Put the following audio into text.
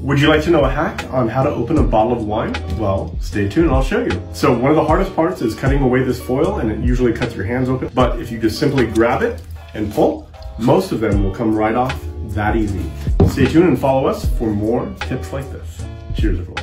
Would you like to know a hack on how to open a bottle of wine? Well, stay tuned and I'll show you. So one of the hardest parts is cutting away this foil, and it usually cuts your hands open. But if you just simply grab it and pull, most of them will come right off that easy. Stay tuned and follow us for more tips like this. Cheers, everyone.